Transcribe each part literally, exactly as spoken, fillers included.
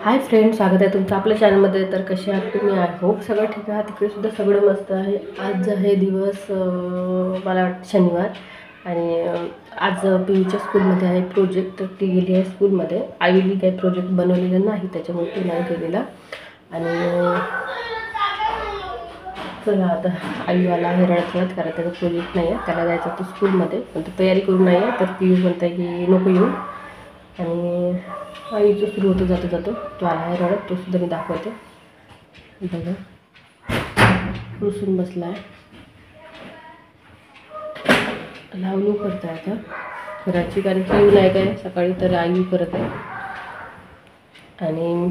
Hi friend, स्वागत आहे तुमचं आपल्या चॅनलमध्ये। तर कसे आहात तुम्ही? आय होप सगळं ठीक आहे। तिकडे सुद्धा सगळं मस्त आहे। आज आहे दिवस मला वाटतं शनिवार, आणि आज पीयूच्या स्कूलमध्ये आहे प्रोजेक्ट। तर ती गेली आहे स्कूलमध्ये। आईने काही प्रोजेक्ट बनवलेलं नाही, त्याच्यामुळे ती नाही गेलेला। आणि चला आता आईवाला आहे रडत रडत, कारण त्याचा प्रोजेक्ट नाही आहे, त्याला जायचं होतं स्कूलमध्ये, पण तो तयारी करून नाही आहे। तर पीयू म्हणत आहे की नको येऊ, आणि आईचं सुरू होतं जातो जातो तो आला आहे रडत। तो सुद्धा मी दाखवते बघा, रुसून बसला आहे, लावणी करत आहे आता घराची, कारण की येऊ नाही काय सकाळी, तर आई करत आहे। आणि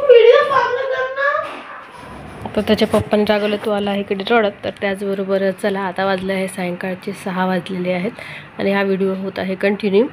तर त्याच्या पप्पाने रागवलं, तो आला आहे इकडे रडत। तर त्याचबरोबर चला आता वाजले आहे सायंकाळचे सहा वाजलेले आहेत, आणि हा व्हिडिओ होत आहे कंटिन्यू।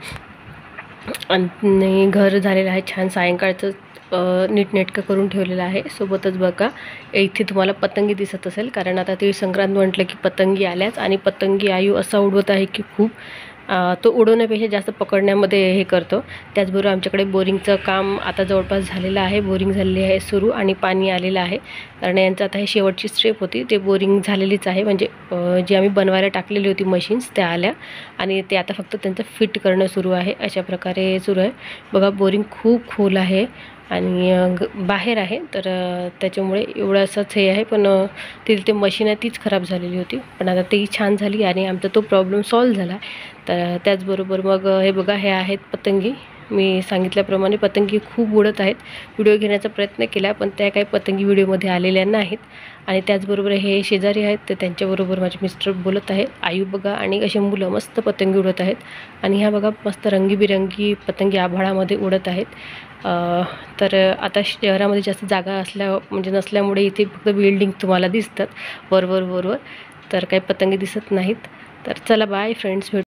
आणि घर झालेलं आहे छान, सायंकाळचं नीटनेटकं करून ठेवलेलं आहे। सोबतच बघा इथे तुम्हाला पतंगी दिसत असेल, कारण आता तीळ संक्रांत म्हटलं की पतंगी आल्याच, आणि पतंगी आयू असा उडवत आहे की खूप तो उडवण्यापेक्षा जास्त पकडण्यामध्ये हे करतो। त्याचबरोबर आमच्याकडे बोरिंगचं काम आता जवळपास झालेलं आहे, बोरिंग झालेली आहे सुरू, आणि पाणी आलेलं आहे। कारण यांचं आता हे शेवटची स्टेप होती, ते बोरिंग झालेलीच आहे, म्हणजे जी आम्ही बनवायला टाकलेली होती मशीन्स त्या आल्या, आणि ते आता फक्त त्यांचं फिट करणं सुरू आहे। अशा प्रकारे सुरू आहे बघा। बोरिंग खूप खोल आहे आणि बाहेर आहे, तर त्याच्यामुळे एवढं असंच हे आहे। पण तिथे ते मशीन आहे तीच खराब झालेली होती, पण आता ती छान झाली आणि आमचा तो प्रॉब्लेम सॉल्व्ह झाला। तर त्याचबरोबर मग हे बघा, हे आहेत पतंगी। मी सांगितल्याप्रमाणे पतंगी खूप उडत आहेत। व्हिडिओ घेण्याचा प्रयत्न केला, पण त्या काही पतंगी व्हिडिओमध्ये आलेल्या नाहीत। आणि त्याचबरोबर हे शेजारी आहेत, तर त्यांच्याबरोबर माझे मिस्टर बोलत आहेत। आयू बघा आणि असे मुलं मस्त पतंगी उडत आहेत, आणि ह्या बघा मस्त रंगीबिरंगी पतंगी आभाळामध्ये उडत आहेत। तर आता शहरामध्ये जास्त जागा असल्या म्हणजे नसल्यामुळे इथे फक्त बिल्डिंग तुम्हाला दिसतात वरवर वरवर, तर काही पतंगी दिसत नाहीत। तर चला बाय फ्रेंड्स, भेटू।